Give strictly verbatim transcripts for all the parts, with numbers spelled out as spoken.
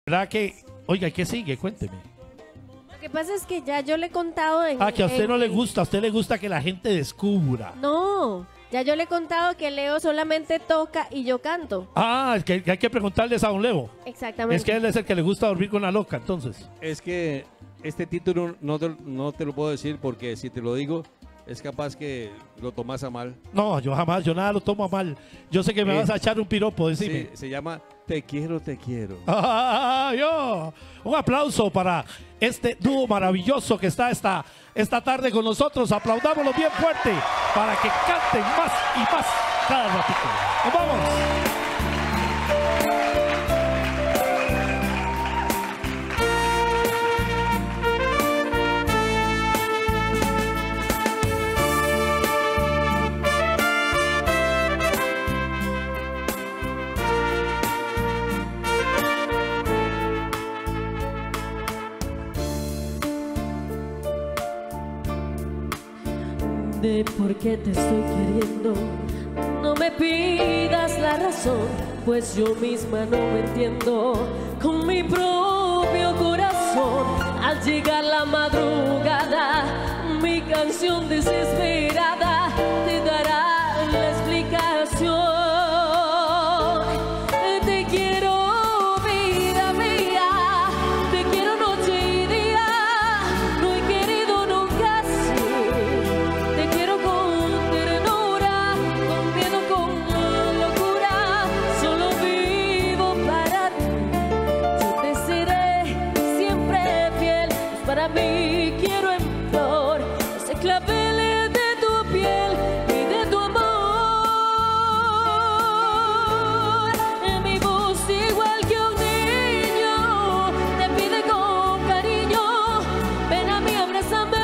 ¿Verdad que? Oiga, ¿qué sigue? Cuénteme. Lo que pasa es que ya yo le he contado en... Ah, que a usted en- no le gusta, a usted le gusta que la gente descubra. No, ya yo le he contado que Leo solamente toca y yo canto. Ah, es que, que hay que preguntarles a don Leo. Exactamente. Es que él es el que le gusta dormir con la loca, entonces. Es que este título no te, no te lo puedo decir porque si te lo digo, es capaz que lo tomas a mal. No, yo jamás, yo nada lo tomo a mal. Yo sé que me Eh, vas a echar un piropo, decime. Sí, se llama Te quiero, te quiero. Ah, yo. Un aplauso para este dúo maravilloso que está esta, esta tarde con nosotros. Aplaudámoslo bien fuerte para que canten más y más cada ratito. ¡Nos vamos! De por qué te estoy queriendo, no me pidas la razón, pues yo misma no me entiendo con mi propio corazón. Al llegar la madrugada, mi canción desesperada te dará la explicación. Te quiero, vida mía, te quiero noche y día, no he querido nunca así. Te quiero con ternura, con miedo, con locura, solo vivo para ti. Yo te seré siempre fiel, pues para mí quiero en flor ese clavel de tu piel y de tu amor. En mi voz igual que un niño te pide con cariño, ven a mí, abrázame.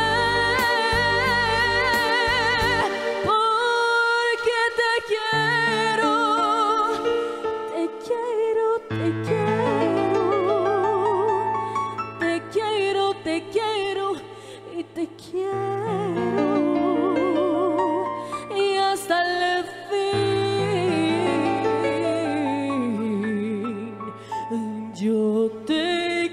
Porque te quiero, te quiero, te quiero, te quiero, te quiero y te quiero y hasta el fin yo te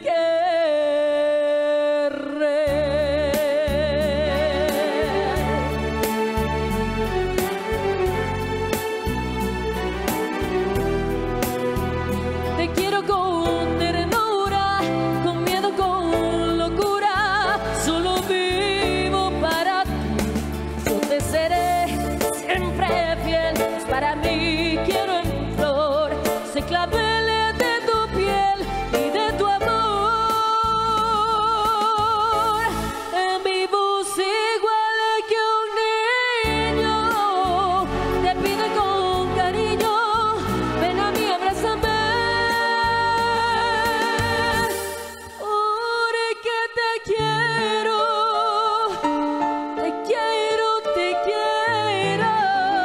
querré. Te quiero con ternura, con miedo, con locura, solo vivo para ti. Yo te seré siempre fiel, pues para mí quiero en flor ese clavel de tu piel y de tu amor. En mi voz igual que un niño te pide con cariño, ven a mí, abrázame. Porque te quiero, te quiero, te quiero.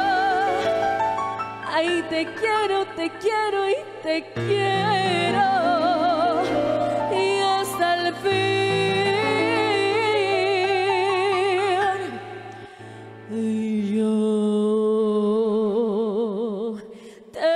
Ay, te quiero, te quiero y te quiero. Y hasta el fin yo te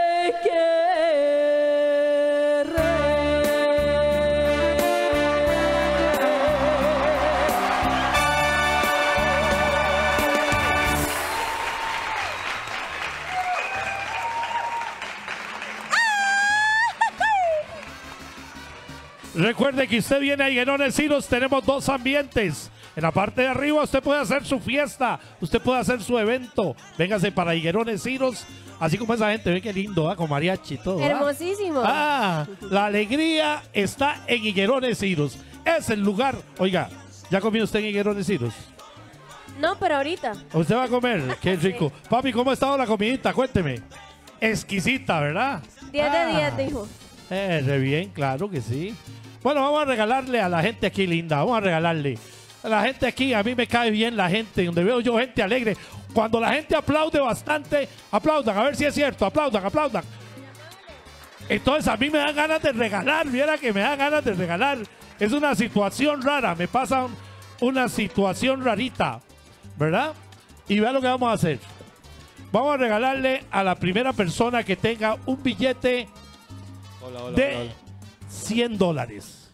Recuerde que usted viene a Higuerones Ciros, tenemos dos ambientes. En la parte de arriba usted puede hacer su fiesta, usted puede hacer su evento. Véngase para Higuerones Ciros, así como esa gente, ve qué lindo, ¿ah? Con mariachi y todo. ¿ah? hermosísimo. Ah, la alegría está en Higuerones Ciros. Es el lugar. Oiga, ¿ya comió usted en Higuerones Ciros? No, pero ahorita. ¿Usted va a comer? Qué rico. Papi, ¿cómo ha estado la comidita? Cuénteme. Exquisita, ¿verdad? diez de Ah. diez, dijo. Eh, re bien, claro que sí. Bueno, vamos a regalarle a la gente aquí linda, vamos a regalarle. A la gente aquí, a mí me cae bien la gente, donde veo yo gente alegre. Cuando la gente aplaude bastante, aplaudan, a ver si es cierto, aplaudan, aplaudan. Entonces a mí me dan ganas de regalar, viera que me dan ganas de regalar. Es una situación rara, me pasa un- una situación rarita, ¿verdad? Y vea lo que vamos a hacer. Vamos a regalarle a la primera persona que tenga un billete Hola, hola, de hola, hola. cien dólares.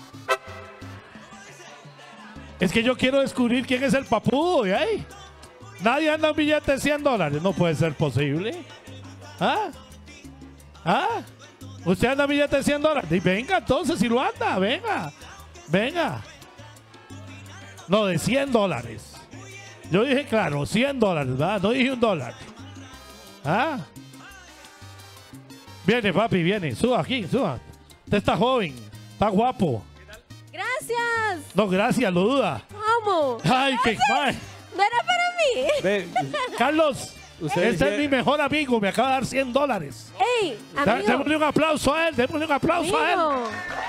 Es que yo quiero descubrir quién es el papudo, ¿eh? Nadie anda un billete de cien dólares. No puede ser posible. ¿Ah? ¿Ah? ¿Usted anda un billete de cien dólares? Y venga, entonces, si lo anda, venga. Venga. No, de cien dólares. Yo dije, claro, cien dólares, ¿verdad? No dije un dólar. ¿Ah? Viene, papi, viene. Suba aquí, suba. Usted está joven, está guapo. Gracias. No, gracias, lo duda. ¿Cómo? Ay, qué mal. No era para mí. Ve, Carlos, Usted este dice- es mi mejor amigo, me acaba de dar cien dólares. Ey, Da- amigo. Démosle un aplauso a él, démosle un aplauso a él. Amigo.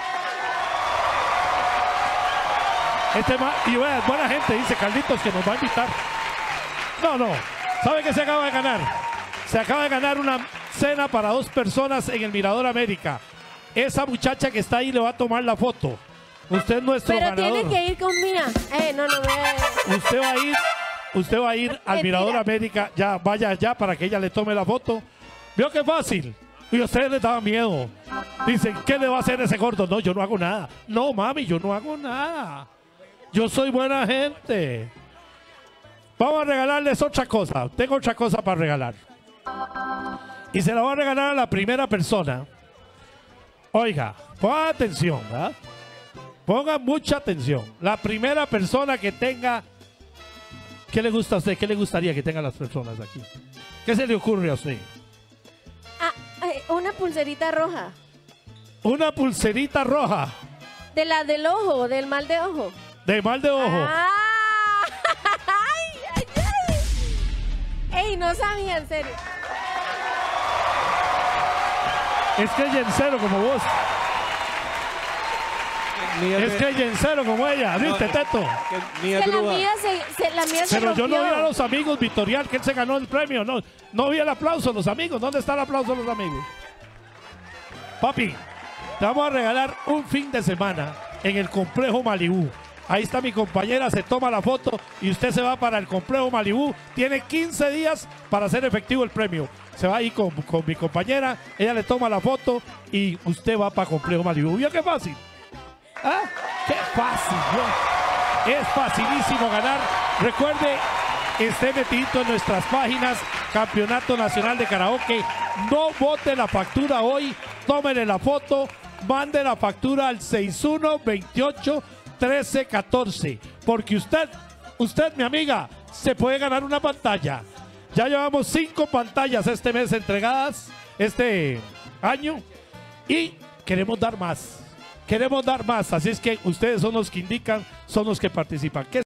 Este ma- y vea, buena gente, dice Carlitos que nos va a invitar. No, no. ¿Sabe qué se acaba de ganar? Se acaba de ganar una cena para dos personas en el Mirador América. Esa muchacha que está ahí le va a tomar la foto. Usted es nuestro Pero ganador. tiene que ir con Mía. Eh, no, no me. Usted va a ir, usted va a ir al Mentira. Mirador América. Ya, vaya allá para que ella le tome la foto. ¿Vio qué fácil? Y a ustedes les daba miedo. Dicen, ¿qué le va a hacer ese gordo? No, yo no hago nada. No, mami, yo no hago nada. Yo soy buena gente. Vamos a regalarles otra cosa. Tengo otra cosa para regalar. Y se la voy a regalar a la primera persona. Oiga, pongan atención, ¿verdad? Pongan mucha atención. La primera persona que tenga... ¿Qué le gusta a usted? ¿Qué le gustaría que tengan las personas aquí? ¿Qué se le ocurre a usted? Ah, eh, una pulserita roja. Una pulserita roja De la del ojo, del mal de ojo. de mal de ojo. Ah. Ay, ay, ay. Ey, no sabía, en serio. Es que es yencero como vos. Mía Es se- que es yencero como ella. ¿Viste, No, Teto? que Mía Que la Grúa. mía se, se- la mía se Pero yo no vi rompió. a los amigos Vitorial que él se ganó el premio. No, no vi el aplauso a los amigos. ¿Dónde está el aplauso a los amigos? Papi, te vamos a regalar un fin de semana en el Complejo Malibú. Ahí está mi compañera, se toma la foto y usted se va para el Complejo Malibú. Tiene quince días para hacer efectivo el premio. Se va ahí con, con mi compañera, ella le toma la foto y usted va para Complejo Malibú. ¿Vio qué fácil? ¿Ah? ¡Qué fácil! ¿no? Es facilísimo ganar. Recuerde, esté metidito en nuestras páginas, Campeonato Nacional de Karaoke. No bote la factura hoy, tómele la foto, mande la factura al seis uno veintiocho trece catorce, porque usted, usted, mi amiga, se puede ganar una pantalla. Ya llevamos cinco pantallas este mes entregadas, este año, y queremos dar más. Queremos dar más, así es que ustedes son los que indican, son los que participan. ¿Qué